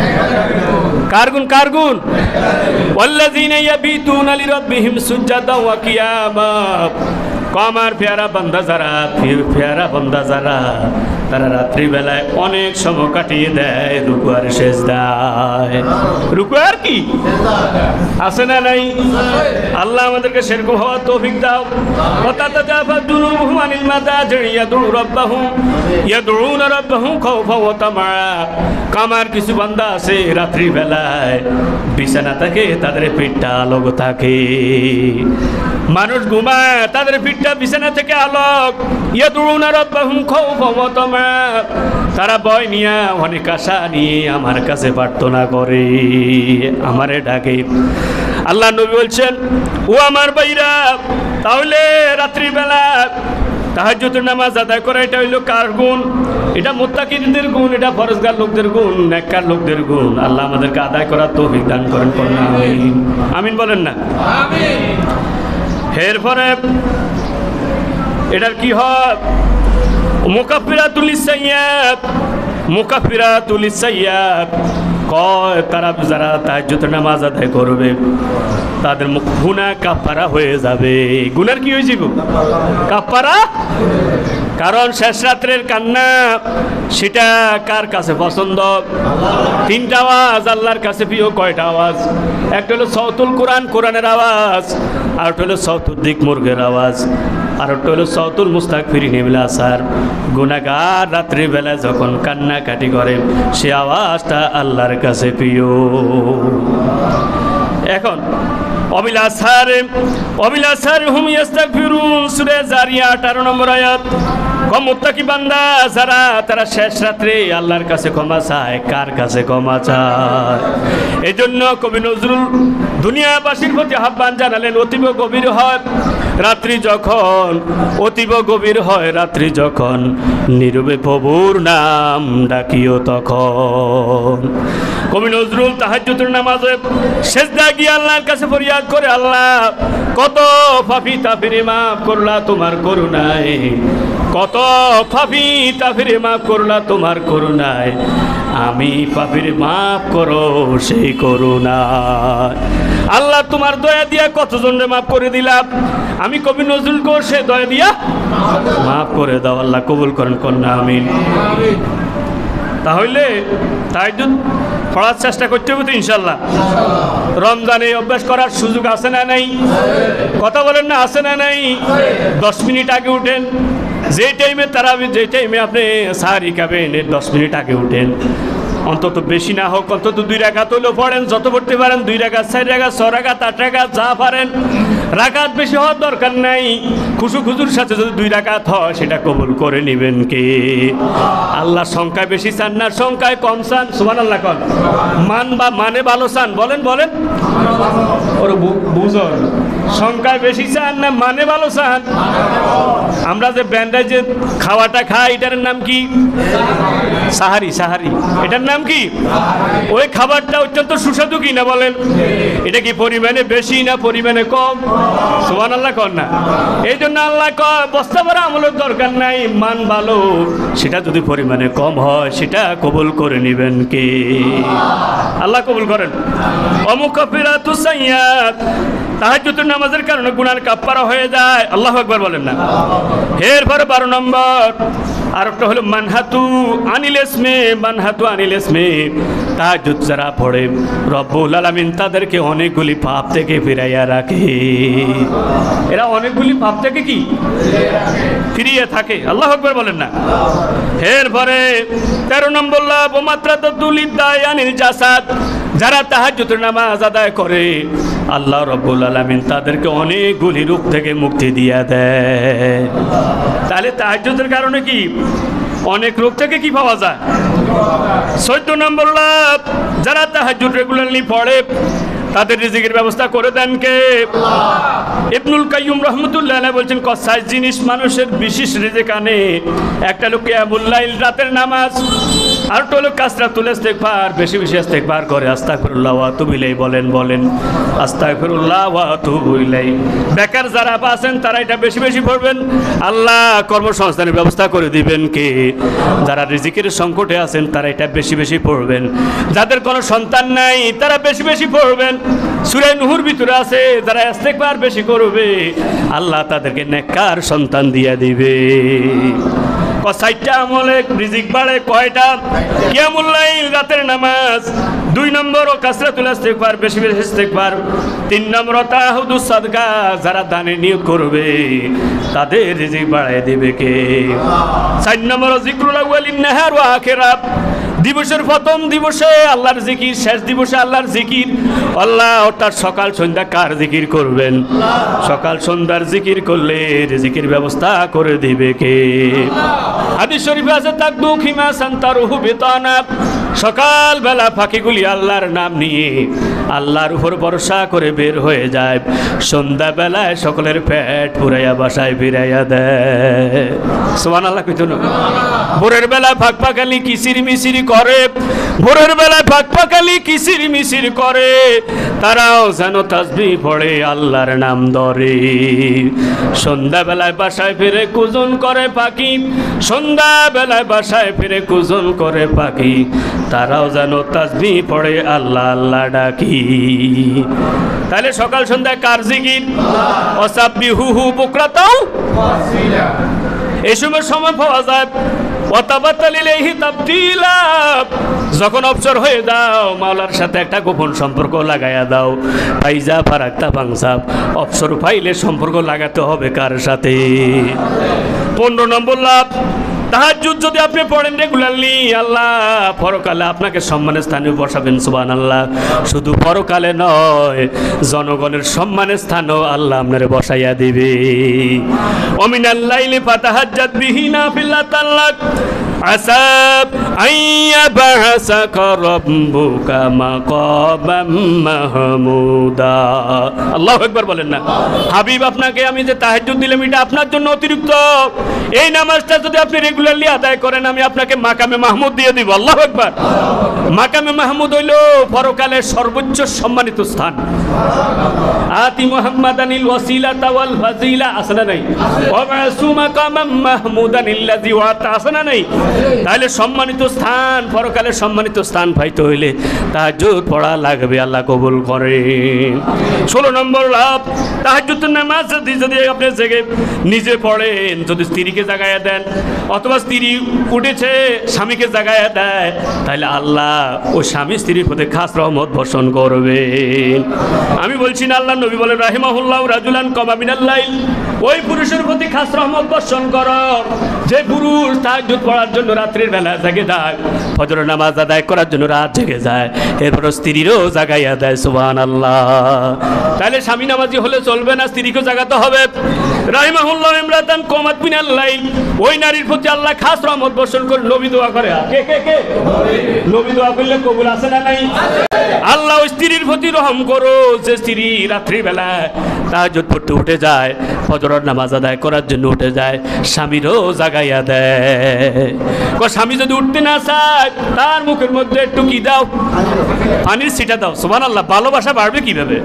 কার গুণ? কার গুণ? ওয়াল্লাযিনা ইয়াবিতুনা লিরাব্বিহিম সুজদান ওয়া কিয়ামা। আমার পেয়ারা বান্দা যারা, পেয়ারা বান্দা যারা, তারা রাত্রিবেলায় অনেক সময় কাটিয়ে দেয় রুকু আর সেজদায়। রুকু আর কি আছে না নাই? আল্লাহ আমাদেরকে সেরকম হওয়ার তৌফিক দাও। ওয়াতাতাজাফা জুনুবুহুম আনিল মাদাজি ইয়াদউ রাব্বাহুম ইয়াদউনা রাব্বাহুম খাওফা ওয়া তামা। কামার কিছু বান্দা আছে রাত্রিবেলায় বিছানা থাকে, তাদের পিঠটা আলোক থাকে। মানুষ ঘুমায়, তাদের পিঠটা বিছানা থেকে আলোক। ইয়াদউনা রাব্বাহুম খাওফা ওয়া তামা। তারা ভয় নিয়ে অনেক আশা নিয়ে আমার কাছে প্রার্থনা করে, আমারে ডাকে। আল্লাহ নবী বলছেন ও আমার ভাইরা, তাহলে রাত্রিবেলা তাহাজ্জুদের নামাজ আদায় করা এটা হইল কার গুণ? এটা মুত্তাকিদের গুণ, এটা ফরজগার লোকদের গুণ, নেককার লোকদের গুণ। আল্লাহ আমাদেরকে আদায় করার তৌফিক দান করেন। আমিন আমিন বলেন না? আমিন। এরপরে এটার কি হয়? মুকাফিরাতুল লিসাইয়্যাত। মুকাফিরাতুল লিসাইয়্যাত কয় তারা যারা তাহাজ্জুদের নামাজ আদায় করবে তাদের গুনাহ কাফারা হয়ে যাবে। গুনার কি হয়ে যাবে? কাফারা। কারণ শেষ রাত্রের কান্না সেটা কার কাছে পছন্দ? তিনটা আওয়াজ আল্লাহর কাছে প্রিয়। কয়টা আওয়াজ? একটা হলো সৌতুল কোরআন, কোরআনের আওয়াজ, আর একটা হলো সৌতুল দিক মুরগের আওয়াজ, আর একটা হলো সৌতুল মুস্তাগফিরিন বিল আসার। গুনাহগার রাত্রিবেলা যখন কান্নাকাটি করে সে আওয়াজটা আল্লাহর কাছে প্রিয়। এখন অবিলাসারে অবিলাসারে হুম ইস্তাগফিরুন সূরা জারিয়া আঠারো নম্বর আয়াত। কম মুত্তাকি বান্দা যারা তারা শেষ রাত্রে আল্লাহর কাছে ক্ষমা চায়। কার কাছে ক্ষমা চায়? এই জন্য কবি নজরুল দুনিয়াবাসীর প্রতি আহ্বান জানালেন, অতীব গভীর হয় রাত্রি যখন, অতীব গভীর হয় রাত্রি যখন, নীরবে প্রভুর নাম ডাকিও তখন। কবি নজরুল তাহাজ্জুদের নামাজে সেজদা গিয়ে আল্লাহর কাছে ফরিয়াদ করে, আল্লাহ কত পাপী তাফিরে মাফ করলা তোমার করুণায়, কত পাপী তাফিরে মাফ করলা তোমার করুণায়, আমি পাপীর মাফ করো সেই করুণায়। আল্লাহ তোমার দয়া দিয়া কতজনরে মাফ করে দিলাম, আমি কবি নজরুলকে সে দয়া দিয়া মাফ করে দাও। আল্লাহ কবুল করেন, কন্যা আমিন। তাহলে তাহাজ্জুদ পড়ার চেষ্টা করতে হবে তো ইনশাল্লাহ। রমজানে অভ্যাস করার সুযোগ আছে না নাই? কথা বলেন না, আছে না নাই? দশ মিনিট আগে উঠেন, যে টাইমে তারা যে টাইমে আপনি সাহারি খাবেন এর দশ মিনিট আগে উঠেন। অন্তত বেশি না হোক, অন্তত দুই রাকাত হলেও পড়েন, যত পড়তে পারেন, দুই রাকাত, চার রাকাত, ছ রাকাত, আট রাকাত, যা পারেন। রাকাত বেশি হওয়ার দরকার নাই, খুশু খুজুর সাথে যদি দুই রাকাত হয় সেটা কবুল করে নেবেন কে? আল্লাহ সংখ্যায় বেশি চান না সংখ্যায় কম চান? সুবহানাল্লাহ কন। মান বা মানে ভালো চান? বলেন বলেন, ওরা বুঝন। সংখ্যায় বেশি চান না মানে ভালো চান? আমরা যে ব্যান্ডায় যে খাওয়াটা খাই এটার নাম কি? সাহারি। সাহারি এটার নাম কি? ওই খাবারটা অত্যন্ত সুস্বাদু কি না বলেন? এটা কি পরিমাণে বেশি না পরিমাণে কম? সুবহানাল্লাহ কন না। এই জন্য আল্লাহ কয় বস্তা ভরা আমলের দরকার নাই, মান ভালো, সেটা যদি পরিমাণে কম হয় সেটা কবুল করে নেবেন কে? আল্লাহ কবুল করেন। অমুকাফিরাতুস সাইয়্যাত, তাহাজ্জুদের নামাজের কারণে গুনার কাফারা হয়ে যায়। আল্লাহু আকবার বলেন না। এরপরে বারো নম্বর আর একটা হলো মানহাতু আনিল ইসমে। মানহাতু আনিল ইসমে, তাহাজ্জুদ যারা পড়ে রব্বুল আলামিন তাদেরকে অনেকগুলি পাপ থেকে ফিরাইয়া রাখে। এরা অনেকগুলি পাপ থেকে কি ফিরিয়ে থাকে? আল্লাহু আকবার বলেন না। এরপরে তেরো নম্বর লাভ মাত্রাতুল ইদায়ানিল জাসাদ, যারা তাহাজ্জুদের নামাজ আদায় করে আল্লাহ রব্বুল আলামিন তাদেরকে অনেকগুলি রোগ থেকে মুক্তি দিয়ে দেয়। তাহলে তাহাজ্জুদের কারণে কি অনেক রোগ থেকে কি পাওয়া যায়? চোদ্দ নম্বর লাভ, যারা তাহাজ্জুদ রেগুলারলি পড়ে তাদের রিজিকের ব্যবস্থা করে দেন কে? ইবনুল কাইয়্যুম রাহমাতুল্লাহ আলাইহি বলছেন কসাই জিনিস মানুষের বিশেষ রিজিক আনে। একটা হলো কিয়ামুল লাইল, রাতের নামাজ, আর একটা হলো কাসরাতুল ইস্তিগফার, বেশি বেশি ইস্তিগফার করে আস্তাগফিরুল্লাহ ওয়া আতুবু ইলাইহি বলেন বলেন আস্তাগফিরুল্লাহ ওয়া আতুবু ইলাইহি। বেকার যারা আছেন তারা এটা বেশি বেশি পড়বেন, আল্লাহ কর্মসংস্থানের ব্যবস্থা করে দিবেন কে? যারা রিজিকের সংকটে আছেন তারা এটা বেশি বেশি পড়বেন। যাদের কোনো সন্তান নাই তারা বেশি বেশি পড়বেন। সূরা নূহর ভিতরে আছে যারা ইস্তিগফার বেশি করবে আল্লাহ তাদেরকে নেককার সন্তান দিয়ে দিবে। কয়টা আমলে রিজিক বাড়ে? কয়টা? কিয়ামুল লাইল, রাতের নামাজ। দুই নম্বর ও কাসরাতুল ইস্তিগফার, বেশি বেশি ইস্তিগফার। তিন নম্বর তাহুদুস সাদকা, যারা দানে নিয়োগ করবে তাদের রিজিক বাড়ায় দিবে কে? চার নম্বর যিকরুল আউয়ালিন নাহার ওয়া আখিরাত, দিবসের প্রথম দিবসে আল্লাহর জিকির, শেষ দিবসে আল্লাহর জিকির। আল্লাহ অর্থাৎ সকাল সন্ধ্যা কার জিকির করবেন? সকাল সন্ধ্যার জিকির করলে রিজিকের ব্যবস্থা করে দিবে কে? হাদিস শরীফে আছে তাকদু খিমা সান্তারুহু বিতানা, সকাল বেলা ফাঁকিগুলি আল্লাহর নাম নিয়ে আল্লাহর উপর ভরসা করে বের হয়ে যায়, সন্ধ্যা বেলায় সকলের পেট পুরাইয়া বাসায় ফিরাইয়া দেয়। সুবহানাল্লাহ কইতো না? ভোরের বেলায় ফাঁক ফাঁকালি কিসির মিসির করে, ভোরের বেলায় ফাঁক ফাঁকালি কিসির মিসির করে, তারাও যেন তাসবিহ পড়ে আল্লাহর নাম ধরে। সন্ধ্যা বেলায় বাসায় ফিরে কুজন করে পাখি, সন্ধ্যা বেলায় বাসায় ফিরে কুজন করে পাখি, তারাও যেন তাসবিহ পড়ে আল্লাহ আল্লাহ ডাকি। তাহলে সকাল সন্ধ্যায় কার জিকির? ওয়াসাব্বিহুহু বুকরাতাও। এই সময় সময় পাওয়া যায় ওয়াতাবাত্তাল ইলাইহি তাবতিলা, যখন অবসর হয়ে দাও মাওলার সাথে একটা গোপন সম্পর্ক লাগাইয়া দাও। ফাইজা ফারাক্তা ফাংসাব, অবসর পাইলে সম্পর্ক লাগাতে হবে কার সাথে? পনেরো নম্বর লাভ, তাহাজ্জুদ যদি আপনি পড়েন রেগুলারলি, আল্লাহ পরকালে আপনাকে সম্মানের স্থানে বসাবেন। সুবহানাল্লাহ। শুধু পরকালে নয়, জনগণের সম্মানের স্থানও আল্লাহ আপনারে বসাইয়া দিবে। ওমিনাল লাইলি ফাতাহাজ্জাদ বিহি নাফিলাতান লাক আসা আইয়াবাসাকা রাব্বুকা মাকাবাম মাহমুদা। আল্লাহু আকবার বলেন না। হাবিব, আপনাকে আমি যে তাহাজ্জুদ দিলাম এটা আপনার জন্য অতিরিক্ত। এই নামাজটা যদি আপনি রেগুলারলি আদায় করেন, আমি আপনাকে মাকামে মাহমুদ দিয়ে দিব। আল্লাহু আকবার। মাকামে মাহমুদ হইল পরকালের সর্বোচ্চ সম্মানিত স্থান। আতি মুহাম্মাদানিল ওয়াসিলাতা ওয়াল ফাজিলা, আছে না নাই? ওয়া বাসু মাকামাম মাহমুদানিল্লাযী ওয়াতা, আছে না নাই? তাহলে সম্মানিত স্থান, পরকালের সম্মানিত স্থান পাইতে হইলে তাহাজ্জুদ পড়া লাগবে। আল্লাহ কবুল করেন। ষোলো নম্বর লাভ, তাহাজ্জুদের নামাজ যদি যদি আপনি জেগে নিজে পড়েন, যদি স্ত্রীকে জাগাইয়া দেন অথবা স্ত্রী উঠেছে স্বামীকে জাগাইয়া দেয়, তাহলে আল্লাহ ওই স্বামী স্ত্রীর প্রতি খাস রহমত বর্ষণ করবে। আমি বলছি না, আল্লাহ নবী বলেন রাহিমাহুল্লাহ রাজুলান কমা মিনাল লাইল, ওই পুরুষের প্রতি খাস রহমত বর্ষণ করো যে পুরুষ তাহাজ্জুদ পড়ার জন্য রাত্রির বেলা জেগে যায়, ফজরের নামাজ আদায় করার জন্য রাত জেগে যায়, এরপর স্ত্রীরও জাগাইয়া দেয়। সুবহানাল্লাহ। তাহলে স্বামী নামাজি হলে চলবে না, স্ত্রীকেও জাগাতে হবে। রাহিমাহুল্লাহ ইমরাতান কমাত মিনাল লাইল, ওই নারীর প্রতি আল্লাহ খাস রহমত বর্ষণ করে। নবী দোয়া করে, কে কে কে নবী দোয়া করলে কবুল আছে না নাই? আল্লাহ ওই স্ত্রীর প্রতি রহম করো যে স্ত্রী রাত্রিবেলা তাহাজ্জুদ পড়তে উঠে যায়, ফজরের নামাজ আদায় করার জন্য উঠে যায়, স্বামীরও জাগাইয়া দেয়। স্বামী যদি উঠতে না চায়, তার মুখের মধ্যে একটু কি দাও, পানির ছিটা দাও। সুবহানাল্লাহ। ভালোবাসা বাড়বে কিভাবে?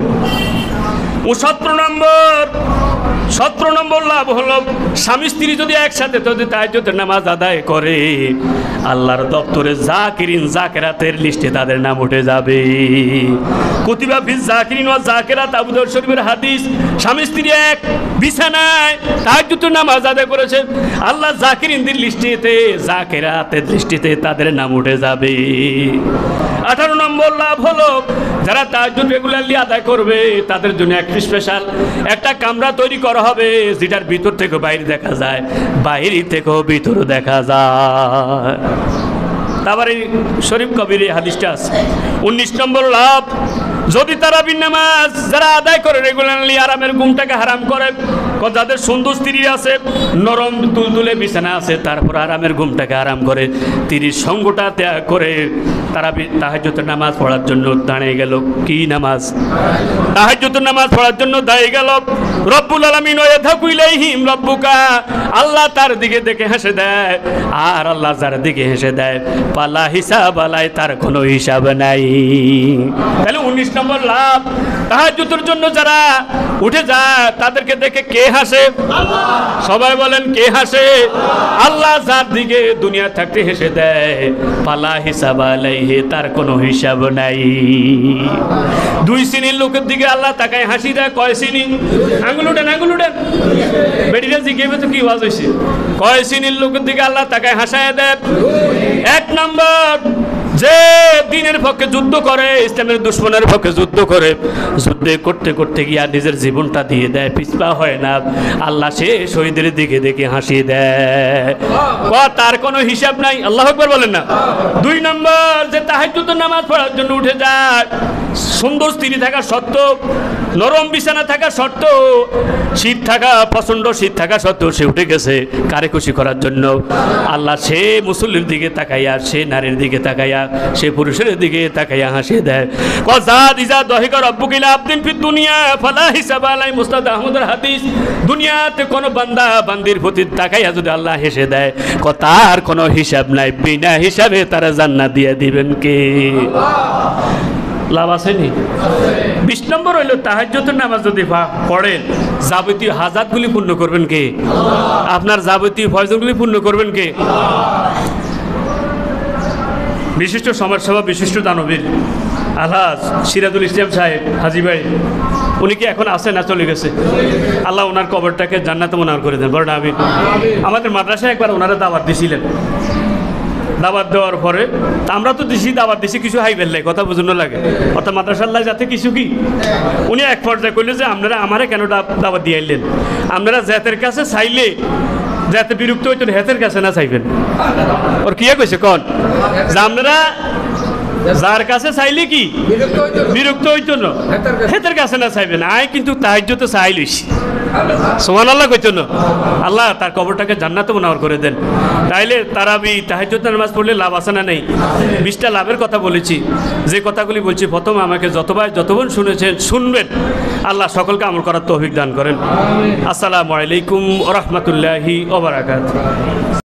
ও সতেরো নম্বর সতেরো নম্বর লাভ হলো, স্বামী স্ত্রী যদি একসাথে যদি তাহাজ্জুদের নামাজ আদায় করে, আল্লাহর দপ্তরে জাকিরিন জাকেরাতের লিস্টে তাদের নাম উঠে যাবে। কুতিবা ফিজ জাকিরিন ওয়া জাকেরাত, আবু দাউদ শরীফের হাদিস। স্বামী স্ত্রী এক বিছানায় তাহাজ্জুদের নামাজ আদায় করেছে, আল্লাহ জাকিরিনদের লিস্টেতে জাকেরাতের লিস্টেতে তাদের নাম উঠে যাবে। আঠারো নম্বর লাভ হলো, যারা তাহাজ্জুদ রেগুলারলি আদায় করবে তাদের জন্য একটা স্পেশাল একটা কামরা তৈরি করা হবে, যেটার ভিতর থেকে বাইরে দেখা যায়, বাইরে থেকেও ভিতর দেখা যায়। তারপরে শরীফ কবির হাদিসটা আছে। উনিশ নম্বর লাভ, যদি তারাবির নামাজ যারা আদায় করে রেগুলারলি, আরামের ঘুমটাকে হারাম করে, যাদের সুন্দর স্ত্রী আছে, নরম তুলতুলে বিছানা আছে, তারপর আরামের ঘুমটাকে আরাম করে, স্ত্রীর সঙ্গটা ত্যাগ করে তারা তাহাজ্জুদের নামাজ পড়ার জন্য দাঁড়িয়ে গেল। কি নামাজ? তাহাজ্জুদের নামাজ পড়ার জন্য দাঁড়িয়ে গেল। রব্বুল আলামিন ইয়াযহাকু ইলাইহিম রাব্বুকা, আল্লাহ তার দিকে দেখে হেসে দেয়, আর আল্লাহ যার দিকে হেসে দেয় পালা হিসাব আলাই, তার কোনো হিসাব নাই। তাহলে উনিশ নম্বর লাভ, তাহাজ্জুদের জন্য যারা উঠে যায় তাদেরকে দেখে কে হাসে? সবাই বলেন কে হাসে? আল্লাহ যার দিকে দুনিয়া থাকতে হেসে দেয়, পালা হিসাব আলাইহি, তার কোনো হিসাব নাই। দুই শ্রেণীর লোকের দিকে আল্লাহ তাকায় হাসি দেয়। কয় শ্রেণী? আঙুল উঠেন, আঙুল উঠেন। বেডিরা জিজ্ঞেবে তো কি ওয়াজ হয়েছে? কয় শ্রেণীর লোকের দিকে আল্লাহ তাকায় হাসায় দেয়? এক নম্বর, যে দিনের পক্ষে যুদ্ধ করে, ইসলামের দুশ্মনের পক্ষে যুদ্ধ করে, যুদ্ধে করতে করতে গিয়া নিজের জীবনটা দিয়ে দেয়, পিছপা হয় না, আল্লাহ সে শহীদের দিকে দেখে হাসি দেয়, তার কোনো হিসাব নাই। আল্লাহু আকবার বলেন না। দুই নম্বর, যে তাহাজ্জুদের নামাজ পড়ার জন্য উঠে যায়, সুন্দর স্ত্রী থাকা সত্ত্বেও, নরম বিছানা থাকা সত্ত্বেও, শীত থাকা প্রচণ্ড শীত থাকা সত্ত্বেও সে উঠে গেছে কারে খুশি করার জন্য, আল্লাহ সে মুসল্লির দিকে তাকাইয়া, সে নারীর দিকে তাকাইয়া, সে পুরুষের দিকে তাকাইয়া হাসিয়ে দেয়। দুনিয়াতে কোন বান্দা বান্দির প্রতি তাকাইয়া যদি আল্লাহ হেসে দেয়, তার কোনো হিসাব নাই, বিনা হিসাবে তারা জান্নাত দিয়ে দিবেন কে? লাভ আসেনি? বিশ নম্বর হইল, তাহাজ্জুদের নামাজ যদি পড়েন, যাবতীয় হাজাতগুলি পূর্ণ করবেন কে? আপনার যাবতীয় ফয়জলগুলি পূর্ণ করবেন কে? বিশিষ্ট সমাজসেবা, বিশিষ্ট দানবীর আলহাজ সিরাজুল ইসলাম সাহেব হাজি ভাই, উনি কি এখন আসে না চলে গেছে? আল্লাহ ওনার কবরটাকে জান্নাতে মুনার করে দেন, বড় আমিন। আমাদের মাদ্রাসায় একবার ওনারা দাওয়াত দিছিলেন, দাওয়াত দেওয়ার পরে আমরা তো দিছি, দাওয়াত দিছি কিছু হাই বেললাই, কথা বুঝানো লাগে, অর্থাৎ মাদ্রাসাল্লাহ যাতে কিছু কি, উনি এক পর্যায়ে করলেন যে আপনারা আমারে কেন দাওয়াত দিয়ে আইলেন? আপনারা জাতের কাছে চাইলে যাতে বিরক্ত হইতেন, হেতের কাছে না চাইবেন। ওর কি কইছে কন যে আপনারা যার কাছে চাইলে কি বিরক্ত হইতো না, হেতের কাছে না চাইবেন। আয় কিন্তু তাহাজ্জুদে চাই লইছি, সুবহানাল্লাহ কইতো না। আল্লাহ তার কবরটাকে জান্নাতে মুনাওয়ার করে দেন। তাইলে তারাবি তাহাজ্জুদের নামাজ পড়লে লাভ আছে না নেই? বিশটা লাভের কথা বলেছি, যে কথাগুলি বলছি প্রথম আমাকে যতবার যতক্ষণ শুনেছেন শুনবেন, আল্লাহ সকলকে আমল করার তৌফিক দান করেন। আসসালামু আলাইকুম ওয়া রাহমাতুল্লাহি ওয়া বারাকাতুহু।